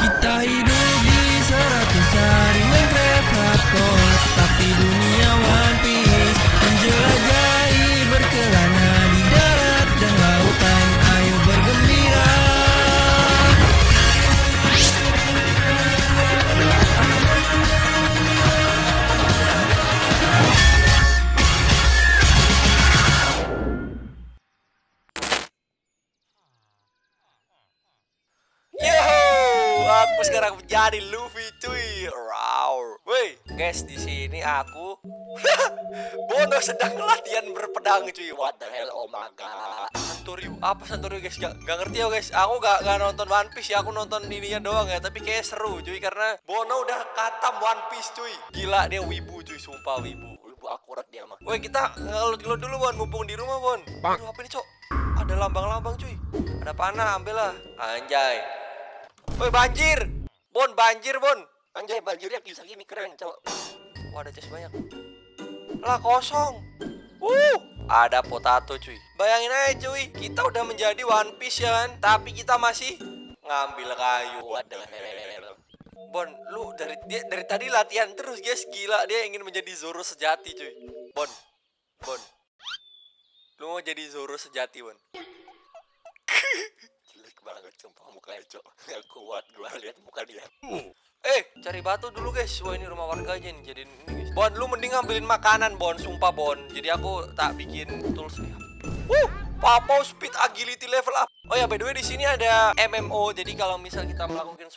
Kita hidup di 100 hari Minecraft hardcore, tapi dunia One Piece menjelajahi berkelana di darat dan lautan. Ayo bergembira. Aku sekarang menjadi Luffy cuy. Raw. Woi, guys, di sini aku Bono sedang latihan berpedang cuy. What the hell, oh my god. Santoryu, apa Santoryu guys? Gak ngerti ya guys. Aku gak nonton One Piece ya. Aku nonton ininya doang ya. Tapi kayak seru cuy. Karena Bono udah katam One Piece cuy. Gila, dia wibu cuy. Sumpah wibu. Wibu akurat dia mah. Woi, kita ngeload dulu Bon. Mumpung di rumah Bon. Aduh, apa nih cok? Ada lambang-lambang cuy. Ada panah, ambil lah. Anjay. Woi, banjir. Bon, banjir Bon. Anjay, banjirnya bisa gini keren cok. Wah, ada chest banyak. Lah, kosong. Ada potato cuy. Bayangin aja cuy, kita udah menjadi One Piece ya kan, tapi kita masih ngambil kayu. Waduh. Bon, lu dari tadi latihan terus guys. Gila, dia ingin menjadi Zoro sejati cuy. Bon. Lu mau jadi Zoro sejati Bon? Jelek banget sumpah mukanya cok. Gak kuat gua lihat muka dia. Cari batu dulu guys. Wah, ini rumah warga aja nih. Jadi ini guys. Bon, lu mending ngambilin makanan Bon, sumpah Bon. Jadi aku tak bikin tools nih. Papo speed agility level up. Oh ya, by the way di sini ada MMO. Jadi kalau misal kita melakukan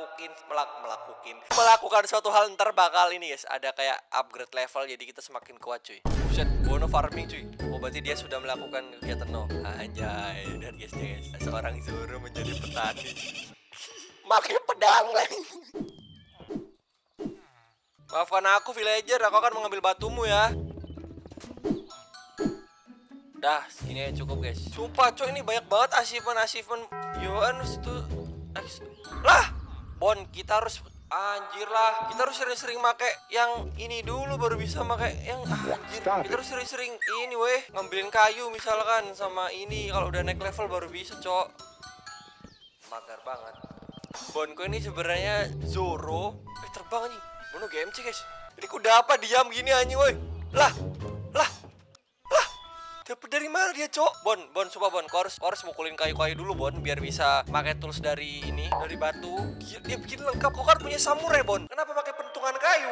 suatu hal, ntar bakal ini guys, ada kayak upgrade level. Jadi kita semakin kuat cuy. Buset, Bono farming cuy. Oh, berarti dia sudah melakukan kegiatan anjay. Dan guys, seorang Zoro menjadi petani. Makin pedang lagi. Maafkan aku villager, aku akan mengambil batumu ya. Dah, segini aja cukup guys. Sumpah coy, ini banyak banget achievement. Yoan itu. Lah, Bon, kita harus anjir lah. Kita harus sering-sering make yang ini dulu baru bisa make yang anjir. Kita harus sering-sering ini weh, ngambilin kayu misalkan sama ini. Kalau udah naik level baru bisa, cok. Magar banget. Bonku ini sebenarnya Zoro. Terbang anjing. Bono GMC guys. Ini kuda apa diam gini anjing woi. Lah. Dapat dari mana dia, cok? Bon, sumpah Bon, kau harus mukulin kayu-kayu dulu Bon, biar bisa pakai tools dari ini, dari batu. Dia bikin lengkap. Kau kan punya samurai Bon. Kenapa pakai pentungan kayu?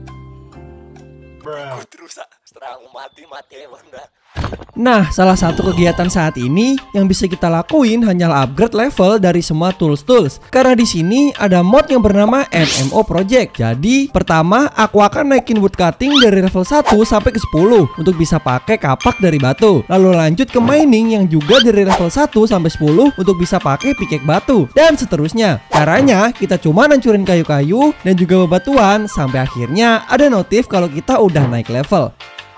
Aku terus setelah mati Bon dah. Nah, salah satu kegiatan saat ini yang bisa kita lakuin hanyalah upgrade level dari semua tools. Karena di sini ada mod yang bernama MMO Project. Jadi, pertama aku akan naikin woodcutting dari level 1 sampai ke 10 untuk bisa pakai kapak dari batu. Lalu lanjut ke mining yang juga dari level 1 sampai 10 untuk bisa pakai pickaxe batu. Dan seterusnya. Caranya, kita cuma hancurin kayu-kayu dan juga bebatuan sampai akhirnya ada notif kalau kita udah naik level.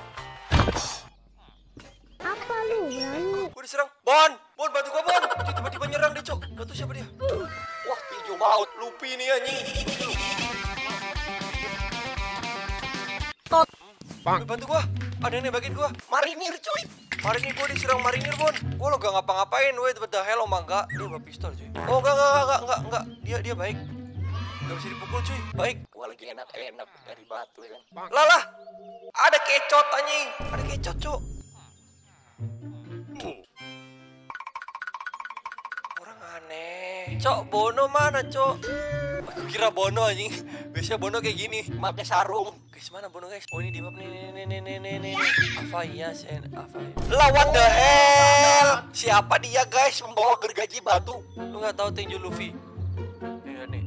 Diserang. Bon, bantu gua Bon. Dia tiba-tiba nyerang deh, cok. Gak tau siapa dia. Wah, hijau maut. Luffy nih anjing. Bantu gua. Ada yang nebakin gua. Marinir cuy. Marinir gua diserang marinir Bon. Gua lo gak ngapa-ngapain. Wait, what the hell, enggak. Dia bawa pistol cuy. Oh, enggak. Dia baik. Gak bisa dipukul cuy. Baik. Gua lagi enak dari batu ya kan. Lah. Ada kecot anjing. Ada kecot, cok. Aneh. Cok, Bono mana, cok? Aku kira Bono anjing. Biasanya Bono kayak gini, mapnya sarung. Guys, mana Bono guys? Oh, ini di map nih. Apa iya, Sen? Apa iya? Lah, what the hell? Siapa dia, guys? Membawa gergaji batu. Lu nggak tahu tinju Luffy? Nih.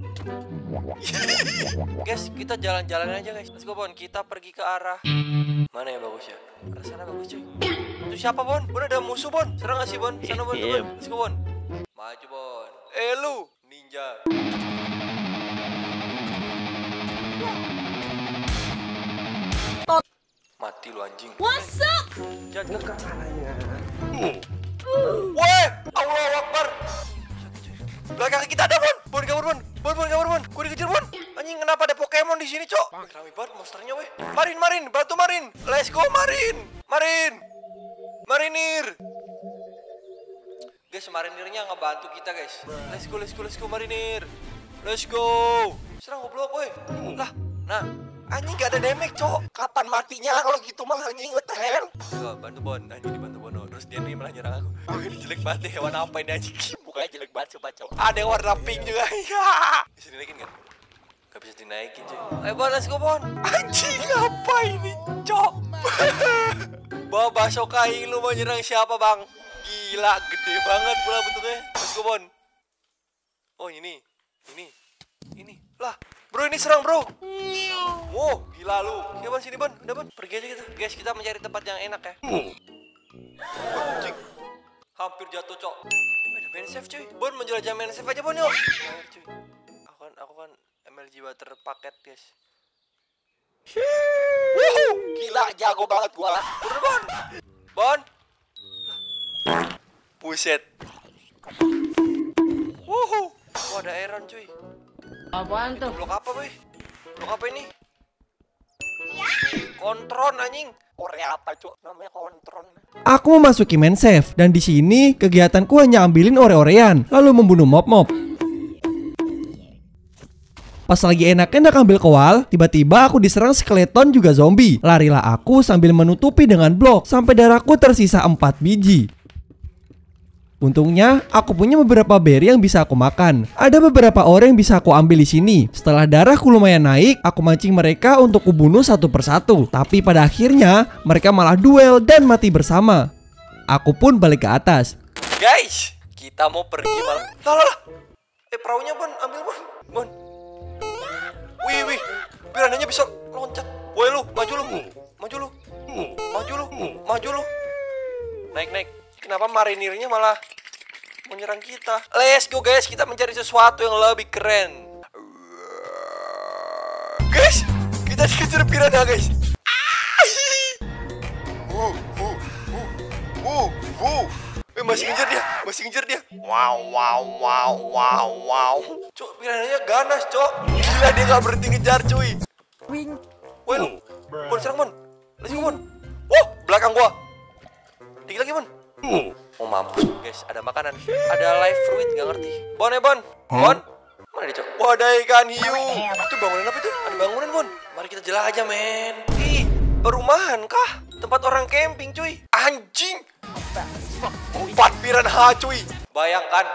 Guys, kita jalan-jalan aja, guys. Let's go, Bon. Kita pergi ke arah mana yang bagus ya? Arah sana bagus, cuy. Itu siapa, Bon? Bon, ada musuh, Bon. Serang nggak sih, Bon? Sana, Bon. Let's go, Bon. Maju Bon. Lu ninja. Mati lu anjing. What's up? Jangan ke kanannya. Weh, Allahu Akbar. Belakang kita ada Bon. Bon kabur Bon. Bon. Gua dikejar Bon. Anjing, kenapa ada Pokemon di sini, cok? Rame banget monsternya weh. Marin, bantu Marin. Let's go Marin. Marinir. Guys, marinirnya ngebantu kita guys. Let's go Marinir. Let's go. Serang goblok, woi. Lah, nah. Anjing gak ada damage, cok. Kapan matinya kalau gitu mah anjing, what the hell? Coba bantu Bon, anjing dibantu Bono. Terus dia nih malah nyerang aku. Oh, ini jelek banget deh, hewan apa ini anjing? Mukanya jelek banget coba, cok. Ada yang warna pink juga. Bisa dinaikin kan? Gak bisa dinaikin, cuy. Ayo Bon, let's go Bon. Anjing apa ini, cok? Bawa bakso kain lu mau nyerang siapa, Bang? Gila, gede banget pula bentuknya. Let's go Bon. Oh, ini. Lah, bro ini serang bro. Wow, gila lu. Ya Bon, sini Bon, udah Bon, pergi aja kita. Guys, kita mencari tempat yang enak ya. Anjing. Hampir jatuh, cok. Ada main save cuy. Bon, menjelajah main save aja Bon yuk. Ayo cuy. Aku kan MLG water paket guys. Gila, jago banget gua lah. Udah Bon. Bon. Buset. Wah, ada Iron cuy. Apaan tuh? Blok apa boy? Blok apa ini? Kontron anjing. Ore apa cuk? Namanya kontron. Aku memasuki main save dan di sini kegiatanku hanya ambilin ore-orean lalu membunuh mob-mob. Pas lagi enak-enak ambil koal, tiba-tiba aku diserang skeleton juga zombie. Larilah aku sambil menutupi dengan blok sampai darahku tersisa 4 biji. Untungnya, aku punya beberapa berry yang bisa aku makan. Ada beberapa orang yang bisa aku ambil di sini. Setelah darahku lumayan naik, aku mancing mereka untuk kubunuh satu persatu. Tapi pada akhirnya, mereka malah duel dan mati bersama. Aku pun balik ke atas. Guys, kita mau pergi malah. Lah. Perahunya Bon, ambil Bon. Bon. Wih. Piranhanya bisa loncat. Woi lu, maju lu. Naik. Kenapa marinirnya malah menyerang kita? Let's go guys, kita mencari sesuatu yang lebih keren. Guys, kita dikejar piranha guys. Masih ngejar dia. Wow. Cok, piranhanya ganas, cok. Gila, dia gak berhenti ngejar, cuy. Woi lu, Bon serang Bon. Let's go Bon. Wow, belakang gua. Dikit lagi Bon. Oh mampus guys, ada makanan. Ada live fruit, gak ngerti. Bon. Bon. Mana dia cok? Wah, ada ikan hiu. Itu bangunan apa itu? Ada bangunan Bon. Mari kita jelajah men. Ih, perumahan kah? Tempat orang camping cuy. Anjing. 4 piranha cuy. Bayangkan.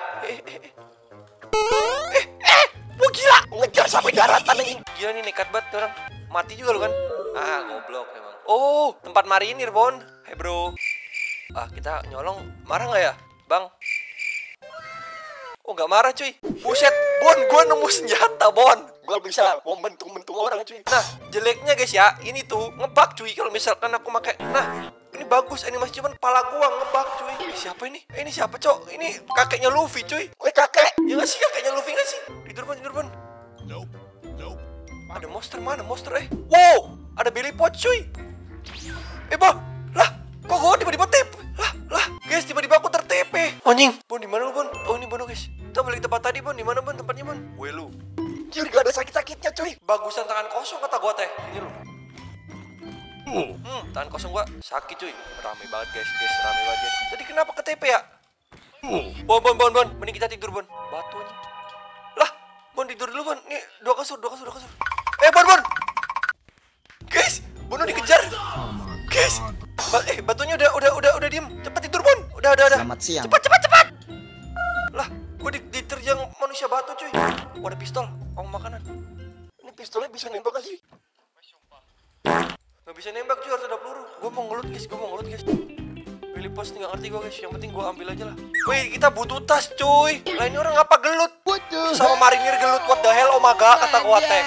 Wah gila. Ngejar sampai daratan anjing. Gila nih, nekat banget orang. Mati juga lu kan? Ah, goblok emang. Oh, tempat marinir Bon. Hey bro. Kita nyolong, marah nggak ya, Bang? Oh, nggak marah cuy. Buset, Bon, gua nemu senjata, Bon. Gua bisa membentung orang cuy. Nah, jeleknya guys ya, ini tuh ngebug cuy. Kalau misalkan aku pakai, nah, ini bagus animasi cuman kepala gua ngebug cuy. Siapa ini? Ini siapa cok? Ini kakeknya Luffy cuy. Woi kakek, ya nggak sih kakeknya Luffy nggak sih? Tidur Bon. Nope. Ada monster mana? Monster Wow, ada Billy Pot cuy. Bah, lah, kok gua tiba-tiba lah, guys, tiba-tiba aku ter-TP. Anjing, Bon, di mana lu, Bon? Oh, ini Bon, guys. Kita balik tempat tadi, Bon. Di mana, Bon, tempatnya, Bon? Woi, lu. Anjir, gak ada sakit-sakitnya, cuy. Bagusan tangan kosong kata gua, teh. Ini lu. Tangan kosong gua sakit, cuy. Rame banget, guys. Rame banget, guys. Tadi kenapa ke TP ya? Bon. Mending kita tidur, Bon. Batu anjing. Lah, Bon, tidur dulu, Bon. Nih, dua kasur. Bon. Guys, Bono dikejar. Guys. Batunya udah diem. Cepat tidur Bon. Udah. Selamat siang. Cepat. Lah, gue diterjang manusia batu cuy. Ada pistol, makanan. Ini pistolnya bisa nembak gak sih? Gak bisa nembak cuy, harus ada peluru. Gue mau ngelut guys. Pilih pos nih, gak ngerti gue guys. Yang penting gue ambil aja lah. Wih, kita butuh tas cuy. Lah ini orang apa gelut? Sama marinir gelut, what the hell, kata gue teh.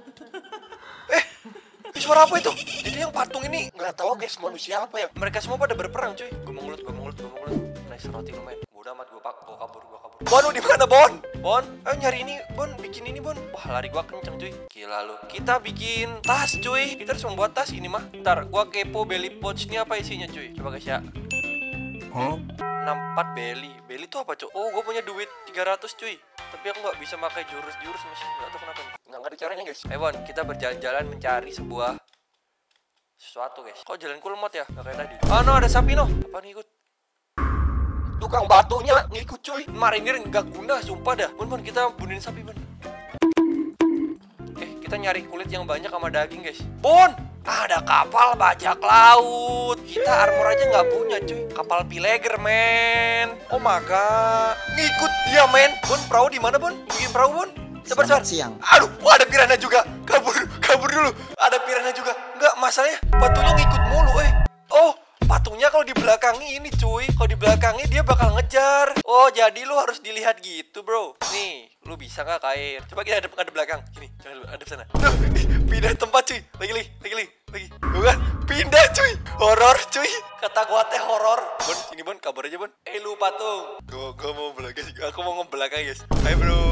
Suara apa itu? Jadi yang patung ini nggak tahu guys manusia apa ya. Mereka semua pada berperang cuy. Gue mau ngelut. Nice roti lumayan. Gue udah amat, gue kabur. Bon, di mana Bon? Ayo nyari ini Bon, bikin ini Bon. Wah, lari gue kenceng cuy. Gila lu. Kita bikin tas cuy. Kita harus membuat tas ini mah. Ntar gue kepo belly pouch ini apa isinya cuy. Coba guys ya. 64 belly itu apa cuy? Oh, gue punya duit 300 cuy. Tapi aku nggak bisa pakai jurus masih. Nggak tahu kenapa. Nggak ada caranya guys. Ayo Bon, kita berjalan-jalan mencari sesuatu guys. Kok jalanku lemot ya? Nggak kayak tadi. No, ada sapi no. Apa nih ikut? Tukang batunya ngikut cuy. Marinir nggak guna, sumpah dah. Bon, kita bunuhin sapi Bon. kita nyari kulit yang banyak sama daging guys. Bon, ada kapal bajak laut. Kita armor aja nggak punya cuy. Kapal pileger men. Oh my god. Ngikut dia men. Bon, perahu di mana Bon? Bikin perahu Bon. Sabar. Siang. Aduh, ada piranha juga. Kabur dulu. Ada piranha juga. Enggak, masalahnya batunya ngikut mulu Oh, patunya kalau di belakangnya ini cuy. Kalau di belakangnya dia bakal ngejar. Oh, jadi lu harus dilihat gitu bro. Nih, lu bisa nggak ke air? Coba kita ada belakang. Gini, jangan lu ada sana. Duh, pindah tempat cuy. Lagi. Bukan, pindah cuy. Horor cuy. Kata gua teh horor. Bon, sini Bon, kabar aja Bon. Lu patung. Gua mau belakang. Aku mau ngebelakang guys. Ayo bro.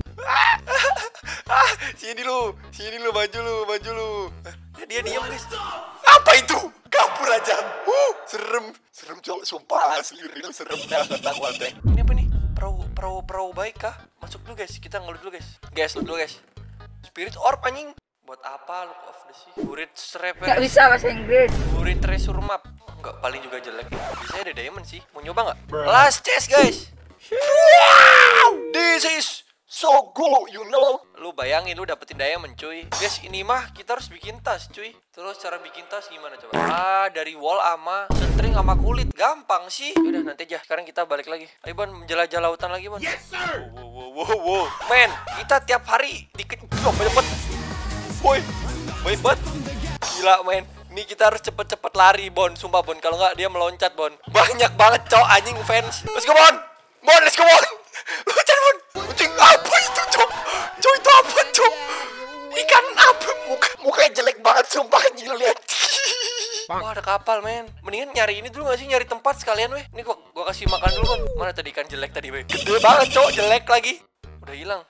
Sini lu maju lu. Dia diam guys. Apa itu? Kabur aja. Serem cowok sumpah asli real serem dah kata gua teh. Ini apa nih? Perahu baik kah? Masuk dulu guys, kita ngelut dulu guys. Lu dulu guys. Spirit orb anjing. Buat apa look of the sea? Burit strap. Gak bisa bahasa Inggris. Burit treasure map. Enggak, paling juga jelek. Bisa ada diamond sih. Mau nyoba enggak? Last chest guys. Wow! This is so cool, you know. Lu bayangin lu dapetin diamond cuy. Guys, ini mah kita harus bikin tas cuy. Terus cara bikin tas gimana coba? Dari wall ama string sama kulit. Gampang sih. Udah nanti aja. Sekarang kita balik lagi. Ayo Bon, menjelajah lautan lagi Bon. Yes sir. Wow. Men, kita tiap hari banyak banget. Woi, baik banget. Gila men. Ini kita harus cepet-cepet lari Bon. Sumpah Bon, kalau nggak dia meloncat Bon. Banyak banget cowok anjing fans. Let's go Bon. Let's go Bon. Loncat Bon. Anjing apa itu cowok? Cowok itu apa cowok? Ikan apa? Mukanya jelek banget sumpah anjing lihat. Wah ada kapal men. Mendingan nyari ini dulu gak sih? Nyari tempat sekalian weh. Ini gua kasih makan dulu Bon. Mana tadi ikan jelek tadi weh? Gede banget cowok, jelek lagi. Udah hilang.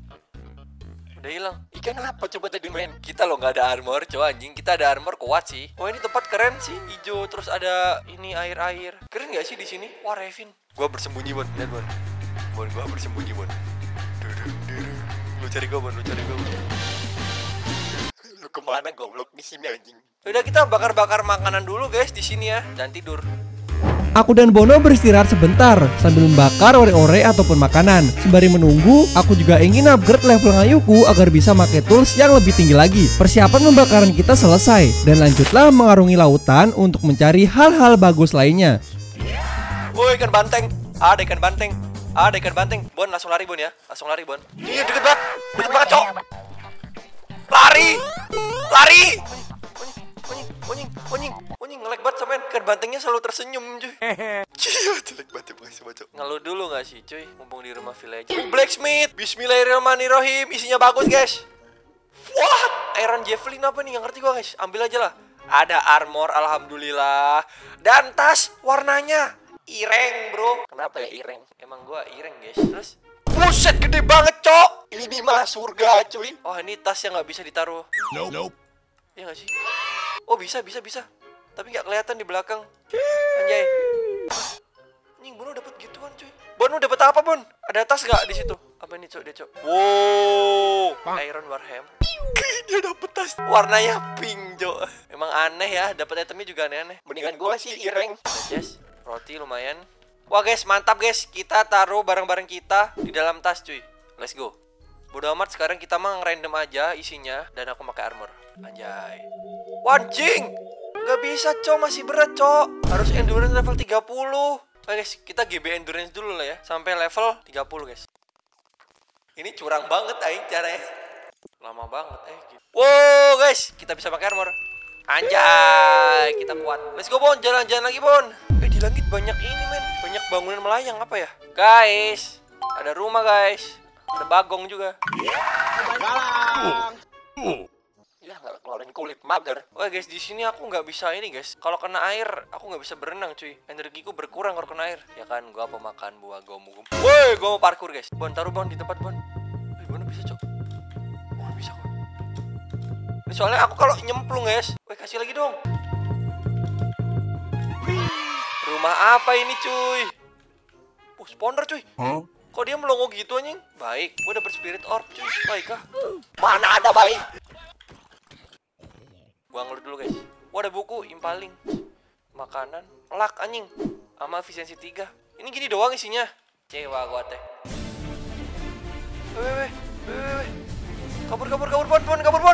Ikan apa coba tadi men? Kita loh nggak ada armor cowok anjing. Kita ada armor kuat sih. Oh ini tempat keren sih. Hijau terus ada ini air. Keren gak sih di sini? Wah Revin. Gua bersembunyi Bon. Lihat Bon. Gua bersembunyi Bon. Lu cari gua Bon. Lu kemana goblok di sini anjing? Udah kita bakar makanan dulu guys di sini ya. Dan tidur. Aku dan Bono beristirahat sebentar sambil membakar ore-ore ataupun makanan. Sembari menunggu, aku juga ingin upgrade level ngayuku agar bisa pakai tools yang lebih tinggi lagi. Persiapan pembakaran kita selesai dan lanjutlah mengarungi lautan untuk mencari hal-hal bagus lainnya. Woi ikan banteng. Ada ikan banteng. Bon langsung lari Bon ya. Iya deket banget cok. Lari. Onying ngelek banget sama ikan bantengnya selalu tersenyum cuy. Gila jelek banget cok. Ngeluh dulu gak sih cuy? Mumpung di rumah villager. Blacksmith. Bismillahirrahmanirrahim. Isinya bagus guys. What? Iron javelin apa nih? Gak ngerti gua guys. Ambil aja lah. Ada armor alhamdulillah. Dan tas warnanya ireng bro. Kenapa ya ireng? Emang gua ireng guys. Terus buset gede banget cok. Ini mah surga cuy. Oh ini tas yang gak bisa ditaruh. Nope. Iya gak sih? Oh bisa. Tapi gak kelihatan di belakang. Anjay. Anjing Bono dapet gituan cuy. Bono dapet apa Bon? Ada tas gak di situ? Apa ini cok dia cok? Wow. Iron Warham. Dia dapet tas warnanya pink cok. Emang aneh ya. Dapet itemnya juga aneh-aneh. Mendingan gua sih ireng. Yes. Roti lumayan. Wah guys mantap guys. Kita taruh barang-barang kita di dalam tas cuy. Let's go. Bodo amat sekarang kita mah random aja isinya. Dan aku pakai armor. Anjay. Wancing. Gak bisa cok, masih berat cok. Harus endurance level 30. Oke guys, kita GB endurance dulu lah ya. Sampai level 30 guys. Ini curang banget aing caranya. Lama banget gitu. Wow guys, kita bisa pakai armor. Anjay, kita kuat. Let's go Bon, jalan-jalan lagi Bon. Di langit banyak ini men. Banyak bangunan melayang apa ya? Guys, ada rumah guys. Ada bagong juga. Ya nggak keluarin kulit mager. Wah guys di sini aku nggak bisa ini guys. Kalau kena air aku nggak bisa berenang cuy. Energiku berkurang kalau kena air. Ya kan gua pemakan buah gomugum. Woi gua mau parkour guys. Bon taruh Bon di tempat Bon. Bon bisa cok. Oh bisa kok. Ini soalnya aku kalau nyemplung guys. Woi kasih lagi dong. Rumah apa ini cuy? Spawner cuy. Kok dia melongo gitu anjing? Baik, gua dapet spirit orb cuy. Baik kah? Mana ada baik? Gua ngelut dulu guys. Wah ada buku impaling. Makanan lak anjing sama efisiensi 3. Ini gini doang isinya. Cewa gua teh. Weh. Kabur Bon.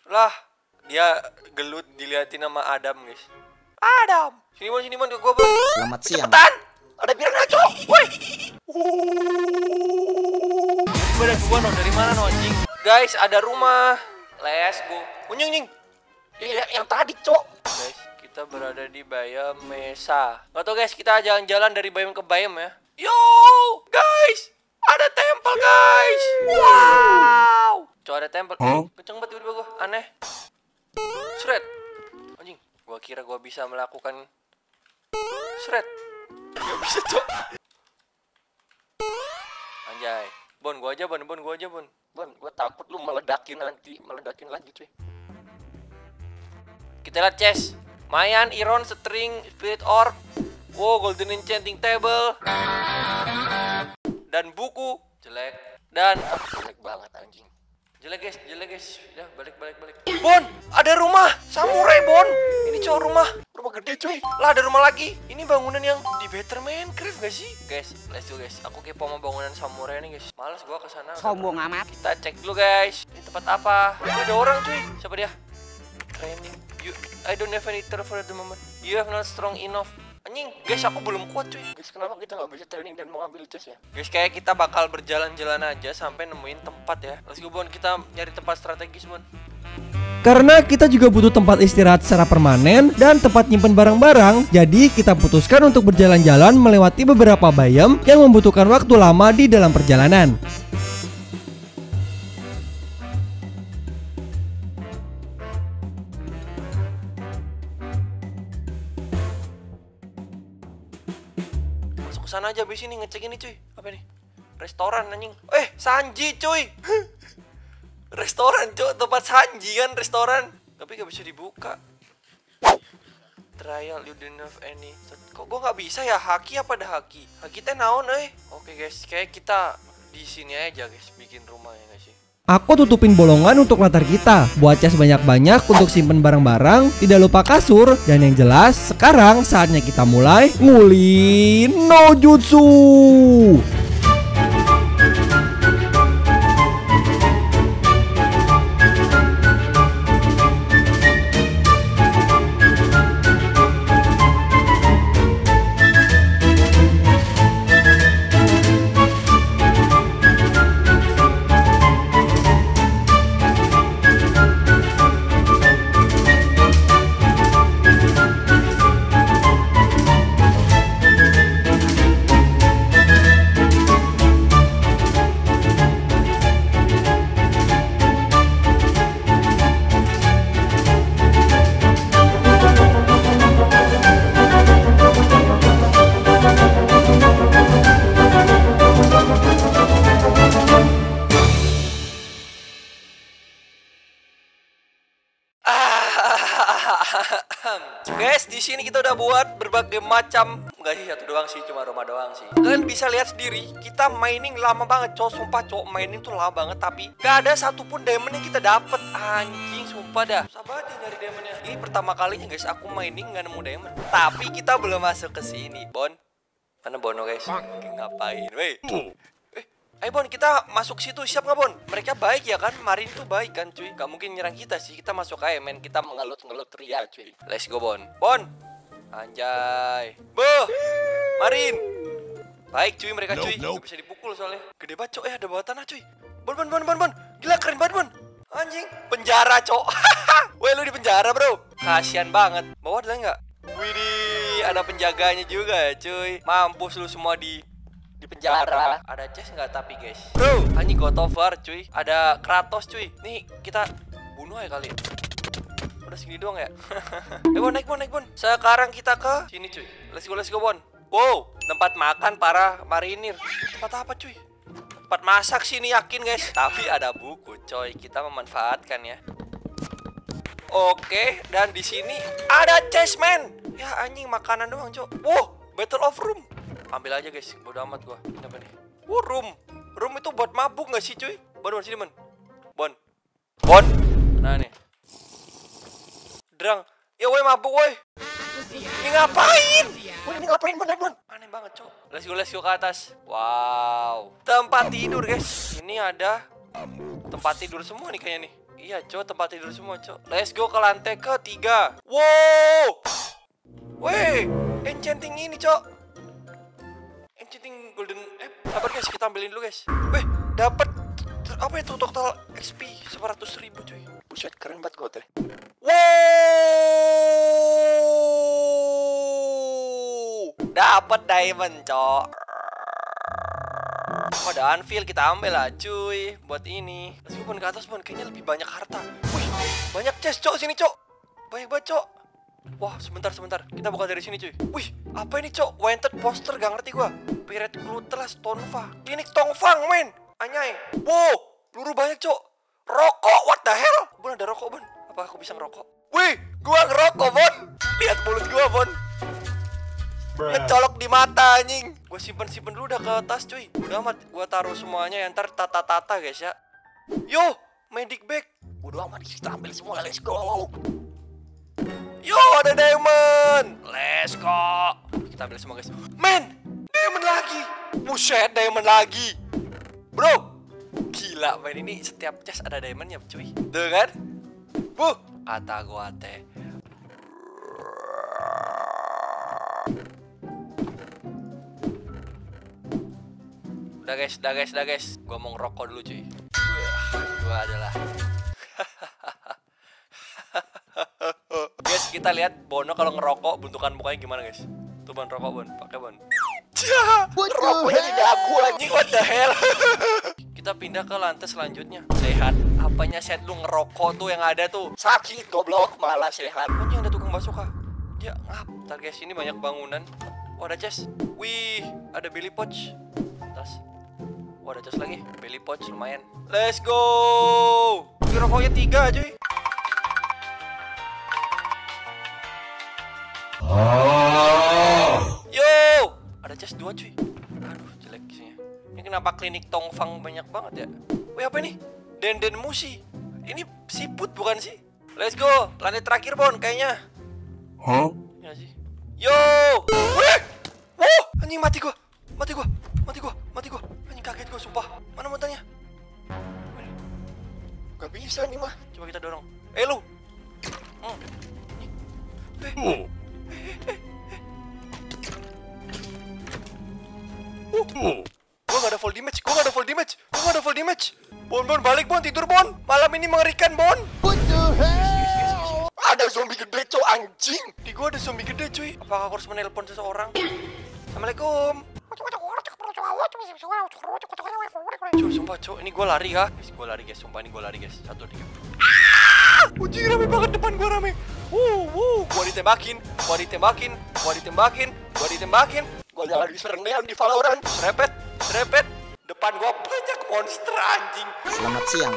Lah, dia gelut diliatin sama Adam, guys. Adam, sini mon ke gua, Bon. Selamat siang. Cepetan. Ada piranha, Cok. Woi. Ada dua no, dari mana no anjing? Guys, ada rumah. Let's go. Nying. Iya, yang tadi, Cok. Guys, kita berada di Bayam Mesa. Gak tau guys, kita jalan-jalan dari Bayam ke Bayam ya. Yo, guys. Ada tempel, guys. Wow. Cok, ada tempel. Kenceng banget tiba-tiba gua. Aneh. Shred. Anjing, gua kira gua bisa melakukan shred. Gak bisa, Cok. Anjay. Bon, gua aja, Bon. Bon, gua takut lu meledakin lagi, cuy. Kita lihat chest. Mayan, Iron, String, Spirit Orb. Wow, Golden Enchanting Table. Dan buku. Jelek. Dan jelek banget anjing. Jelek guys. Ya, balik. Bon, ada rumah samurai, Bon. Ini cowok rumah gede, cuy. Lah, ada rumah lagi. Ini bangunan yang di Better Minecraft gak sih? Guys, let's go, guys. Aku kepo sama bangunan samurai nih, guys. Males gua kesana. Sombong amat. Kita cek dulu, guys. Ini tempat apa? Ada orang, cuy. Siapa dia? Training. I don't have any turf for the moment. You have not strong enough. Anjing, guys, aku belum kuat, cuy. Guys, kenapa kita nggak bisa training dan mau ambil chest ya? Guys, kayak kita bakal berjalan-jalan aja sampai nemuin tempat ya. Let's go, Bon. Kita nyari tempat strategis, Bon. Karena kita juga butuh tempat istirahat secara permanen dan tempat nyimpen barang-barang, jadi kita putuskan untuk berjalan-jalan melewati beberapa bayam yang membutuhkan waktu lama di dalam perjalanan. Masuk ke sana aja, abis ini ngecek ini, cuy. Apa nih? Restoran, anjing. Sanji, cuy. Restoran, cuy. Tempat Sanji kan, restoran. Tapi gak bisa dibuka. Trial, you don't have any. Kok gue gak bisa ya? Haki apa ada haki? Haki teh naon, Oke, guys, kayak kita di sini aja, guys, bikin rumah ya gak sih? Aku tutupin bolongan untuk latar kita, buat cas banyak-banyak untuk simpen barang-barang, tidak lupa kasur, dan yang jelas, sekarang saatnya kita mulai ngulin no jutsu. Guys, di sini kita udah buat berbagai macam, enggak sih satu doang sih, cuma rumah doang sih. Kalian bisa lihat sendiri, kita mining lama banget, cowok. Sumpah, cowok, mining tuh lama banget, tapi gak ada satupun diamond yang kita dapet. Anjing, sumpah dah. Susah banget ya nyari diamondnya. Ini pertama kalinya guys, aku mining gak nemu diamond. Tapi kita belum masuk ke sini, Bon. Mana Bono guys? Ngapain? Weh. Ayo Bon, kita masuk situ, siap nggak Bon? Mereka baik ya kan, Marin tuh baik kan cuy. Gak mungkin nyerang kita sih, kita masuk aja men. Kita mengelut-ngelut ria cuy. Let's go Bon. Bon, anjay. Boh, Marin. Baik cuy mereka cuy. Gak bisa dipukul soalnya. Gede banget cuy, ada bawah tanah cuy. Bon. Gila keren banget Bon. Anjing, penjara cok. Weh lu di penjara bro. Kasian banget. Bawah ada nggak? Widih, ada penjaganya juga ya cuy. Mampus lu semua di penjara. Ada chest nggak tapi guys? Bro, anjing God of War cuy. Ada Kratos cuy. Nih kita bunuh ya kali. Udah segini doang ya. Bon, naik Bon. Sekarang kita ke sini cuy. Let's go Bon. Wow, tempat makan para marinir. Tempat apa cuy? Tempat masak sini yakin guys. Tapi ada buku coy. Kita memanfaatkan ya. Oke, dan di sini ada chest man. Ya anjing makanan doang coy. Wow, Battle of Room. Ambil aja guys, bodo amat gua. Ini apa nih? Room itu buat mabuk gak sih cuy? Bon, sini Bon. Bon. Nah nih. Drang. Ya woi mabuk woi. Ini ngapain? Ini ngapain Bon? Aneh banget cok. Let's go ke atas. Wow. Tempat tidur guys. Ini ada tempat tidur semua nih kayaknya nih. Iya cok, tempat tidur semua cok. Let's go ke lantai ke-3. Wow. Weh, enchanting ini cok. Enchanting golden sabar guys, kita ambilin dulu guys. Weh, dapat apa itu total XP 100.000 cuy. Buset, keren banget gue teh. Wow. Dapat diamond cok. Oh, ada anvil, kita ambil lah cuy. Buat ini. Let's go Bon, ke atas Bon, kayaknya lebih banyak harta. Wih, banyak chest cok sini cok. Banyak banget cok. Wah, sebentar. Kita buka dari sini cuy. Wih, apa ini cok? Wanted poster, gak ngerti gua. Pirate Clutlas Tonfa, klinik Tongfang men. Anyay. Wow, peluru banyak cok. Rokok, what the hell? Bon, ada rokok Bon. Apa aku bisa ngerokok? Wih, gua ngerokok Bon. Lihat mulut gua Bon. Ngecolok di mata anjing. Gue simpen dulu udah ke tas cuy. Udah amat, gue taruh semuanya ya, ntar tata-tata guys ya. Yo, medic bag. Udah amat, kita ambil semua, let's go. Yo, ada diamond. Let's go. Kita ambil semua guys. Men, diamond lagi. Buset, diamond lagi. Bro, gila men, ini setiap chest ada diamondnya cuy. Tuh kan? Kata gua teh. Udah guys. Gua mau ngerokok dulu cuy. Gua adalah. Guys, kita lihat Bono kalau ngerokok bentukan mukanya gimana guys. Tuh Bon, rokok Bon, pakai Bon. Rokoknya di dagu anjing, what the hell. Kita pindah ke lantai selanjutnya. Sehat. Apanya set lu ngerokok tuh yang ada tuh? Sakit goblok, malah sehat. Anjing ada tukang bakso kah? Dia ngap. Ntar guys, ini banyak bangunan. Oh, ada chest. Wih, ada belly pouch. Tas. Oh, ada chest lagi. Belly pouch lumayan. Let's go. Ini rokoknya 3 cuy. Yo, ada chest 2 cuy. Aduh, jelek isinya. Ini kenapa klinik Tongfang banyak banget ya? Wih, apa ini? Denden Musi. Ini siput bukan sih? Let's go. Lantai terakhir Bon kayaknya. Hah? Ya sih. Yo. Wih. Wow, anjing mati gua. Anjing kaget gua sumpah. Mana montanya? Gak bisa nih mah. Coba kita dorong. Lu. Gua gak ada full damage. Bon, balik Bon, tidur Bon. Malam ini mengerikan Bon. Ada zombie gede coy, anjing. Di gua ada zombie gede cuy. Apakah aku harus menelpon seseorang? Assalamualaikum. Cuy, sumpah cuy, ini gua lari kah? Gua lari guys, sumpah ini gua lari guys. 1, 2, 3. Anjing, rame banget depan gua rame. Gua ditembakin. Gua lagi serendam di Valorant. Serepet. Depan gua banyak monster anjing. Selamat siang.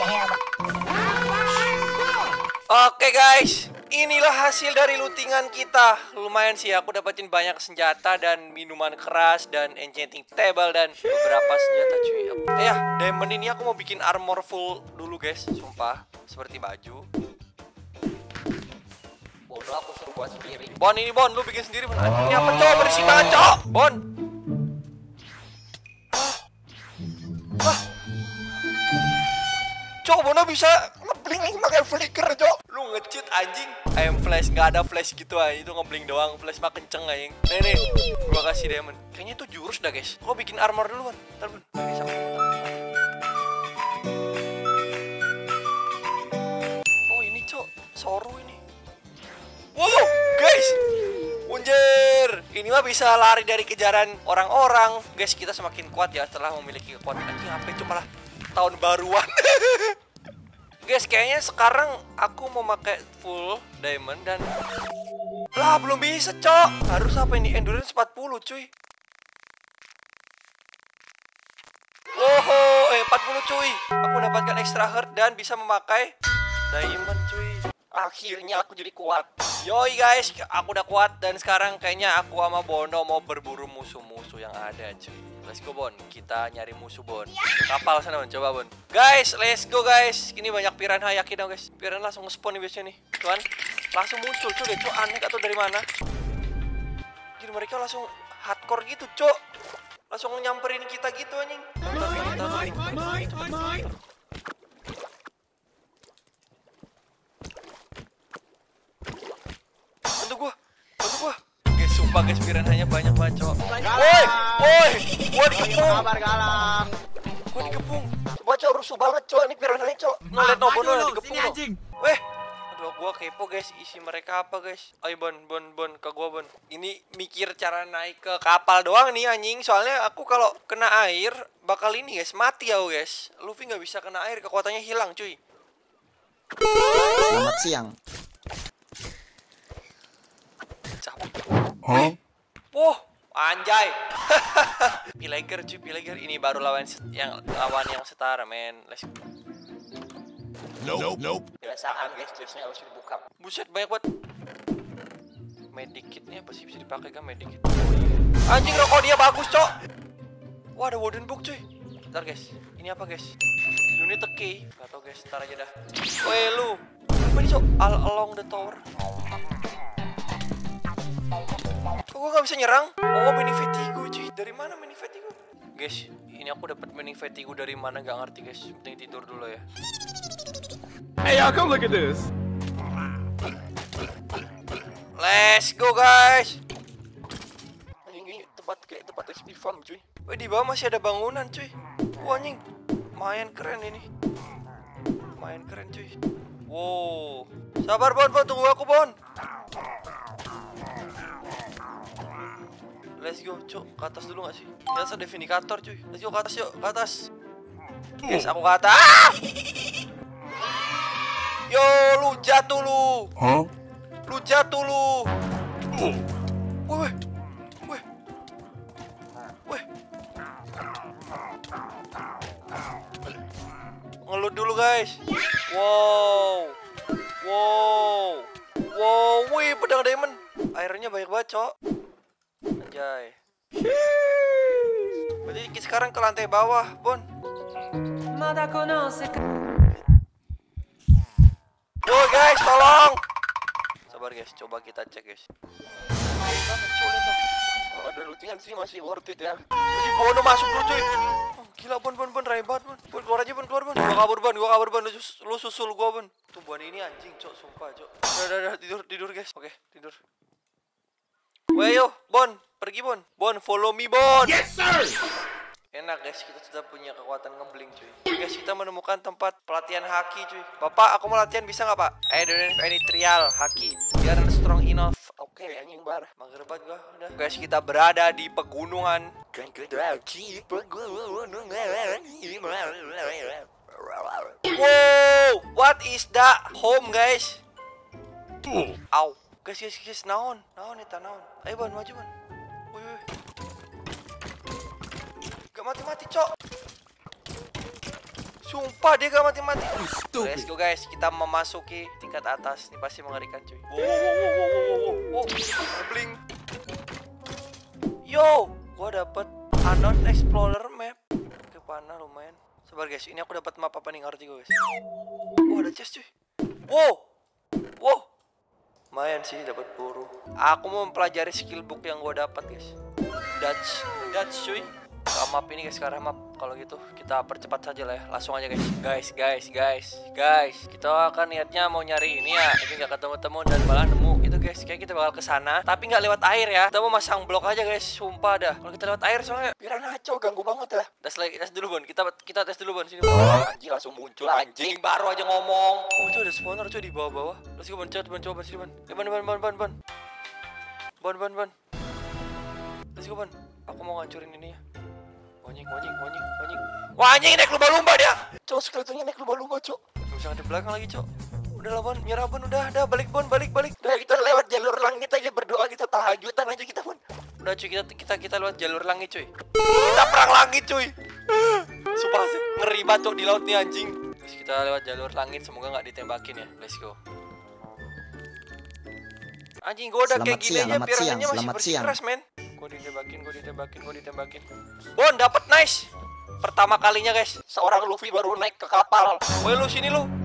Oke guys, inilah hasil dari lootingan kita. Lumayan sih, aku dapetin banyak senjata dan minuman keras dan enchanting table dan beberapa senjata cuy. Diamond ini aku mau bikin armor full dulu guys, sumpah. Seperti baju. Bodoh, aku suruh buat sendiri. Bon, ini Bon, lu bikin sendiri Bon. Anjing, ini apa cowok bersih banget cowok. Bon. Cok, Bono bisa ngebling pakai flicker, Cok. Lu nge-cheat anjing. Ayam flash, nggak ada flash gitu aja. Itu ngebling doang, flash mah kenceng anjing. Nih, gua kasih diamond. Kayaknya itu jurus dah, guys. Gua bikin armor dulu, Bon. Bentar, Bon. Oh, ini, Cok. Soru ini. Wow, guys. Unjer. Ini mah bisa lari dari kejaran orang-orang. Guys, kita semakin kuat ya setelah memiliki kekuatan. Anjing, apa itu malah tahun baruan. Guys, kayaknya sekarang aku mau pakai full diamond dan lah belum bisa, Cok. Harus apa ini? Endurance 40, cuy. 40 cuy. Aku mendapatkan extra heart dan bisa memakai diamond, cuy. Akhirnya aku jadi kuat. Yoi guys, aku udah kuat dan sekarang kayaknya aku sama Bono mau berburu musuh-musuh yang ada, cuy. Let's go Bon, kita nyari musuh Bon. Kapal sana Bon, coba Bon. Guys, let's go guys. Ini banyak piranha, yakin dong guys. Piranha langsung nge-spawn nih biasanya nih. Tuan, langsung muncul cuy deh, Cok. Aneh atau dari mana? Jadi mereka langsung hardcore gitu, Cok. Langsung nyamperin kita gitu anjing. guys, piranhanya banyak banget, Cok. Woi, woi, gua dikepung. Kabar galang. Gua dikepung. Coba, Cok, rusuh banget, Cok. Ini piranhanya, Cok. Lihat no, Bon, dikepung. Anjing. Weh. Aduh, gua kepo, guys. Isi mereka apa, guys? Ayo, Bon, ke gua, Bon. Ini mikir cara naik ke kapal doang nih, anjing. Soalnya aku kalau kena air bakal ini, guys, mati ya, guys. Luffy nggak bisa kena air, kekuatannya hilang, cuy. Selamat siang. Huh? Wah, anjay. Pillager, cuy, Pillager. Ini baru lawan yang setara, men. Let's go. Nope. Biasaan, guys, chestnya harus dibuka. Buset, banyak banget. Medikitnya apa sih, bisa dipakai kan medikit? Anjing, rokok dia bagus, Cok. Wah, ada wooden book, cuy. Ntar, guys, ini apa, guys? Unit key. Gak tau, guys, ntar aja dah. Weh, lu apa nih, Cok? All along the tower. Kok gua gak bisa nyerang? Oh, mini vertigo, cuy. Dari mana mini vertigo? Guys, ini aku dapat mini vertigo dari mana gak ngerti, guys. Penting tidur dulu ya. Hey, y'all, come look at this. Let's go, guys. Ini tempat XP farm, cuy. Wih, di bawah masih ada bangunan, cuy. Wah, anjing. Lumayan keren ini. Lumayan keren, cuy. Wow. Sabar, Bon, tunggu aku, Bon. Let's go, Cuk. Ke atas dulu gak sih? Jelas ada vindicator, cuy. Let's go, ke atas, yuk. Ke atas. Guys, aku ke atas. Yo, lu jatuh lu. Huh? Lu jatuh lu. Weh. Ngelut dulu, guys. Wow, wih, pedang diamond. Airnya banyak banget, Cok. Anjay. Berarti sekarang ke lantai bawah, Bon. Yo, guys, tolong. Sabar, guys, coba kita cek, guys. Ada lutingan sih, masih worth it ya. Ini Bono masuk dulu, cuy. Oh, gila, Bon, ribet, Bon. Bon, keluar aja, Bon, keluar, Bon. Gua kabur, Bon. Lu susul gua, Bon. Tuh, Bon ini anjing, Cok, sumpah, Cok. Udah, tidur, guys. Oke, tidur. Weh, yo, Bon, pergi, Bon. Bon, follow me, Bon. Yes, sir. Enak, guys, kita sudah punya kekuatan ngebling, cuy. Guys, kita menemukan tempat pelatihan haki, cuy. Bapak, aku mau latihan, bisa nggak, Pak? I don't have any trial haki. Biar strong enough. Oke, anjing bar. Mager banget gua, udah. Guys, kita berada di pegunungan. Wow, what is that? Home, guys. Ow. Guys, naon eta naon. Ayo, Bon, maju, Bon. Wih. Gak mati-mati, Cok. Sumpah dia gak mati-mati. Let's go, guys, kita memasuki tingkat atas. Ini pasti mengerikan, cuy. Wow. Bling. Yo, gua dapet Unknown Explorer map. Oke, panah lumayan. Sabar, guys, ini aku dapat map apa nih, ngerti gue, guys. Oh, ada chest, cuy. Wow. Lumayan sih dapat peluru. Aku mau mempelajari skill book yang gua dapat, guys. Dutch, cuy. Map ini, guys, sekarang map. Kalau gitu kita percepat saja lah ya. Langsung aja, guys. Kita akan niatnya mau nyari ini ya, tapi nggak ketemu dan malah nemu. Itu, guys, kayak kita bakal ke sana, tapi nggak lewat air ya. Kita mau masang blok aja, guys. Sumpah dah. Kalau kita lewat air soalnya piranha ganggu banget lah. Tes dulu, Bon. Kita tes dulu, Bon. Sini, Bon. Anjing langsung muncul, anjing. Baru aja ngomong. Oh, itu ada spawner, cuy, di bawah-bawah. Let's go, Bon. Coba sini, Bon. Bon. Let's go, Bon. Aku mau ngancurin ini ya. Wanying. Wah, anjing, naik lumba-lumba dia. Cok, sekeliling naik lumba-lumba, Cok. Bisa ada belakang lagi, Cok. Udah lah, Bon, nyerah, Bon. Udah, balik, Bon, balik. Udah, kita lewat jalur langit aja, berdoa, kita tahajudan aja kita, Bon. Udah, cuy, kita lewat jalur langit, cuy. Kita perang langit, cuy. Sumpah sih, ngeri banget, Cok, di laut nih, anjing. Terus kita lewat jalur langit, semoga nggak ditembakin ya. Let's go. Anjing, gua udah kayak gini aja, piranhanya masih bersikeras, men. Gua ditembakin. Bon, dapat, nice. Pertama kalinya, guys. Seorang Luffy baru naik ke kapal. Woi, lu sini lu.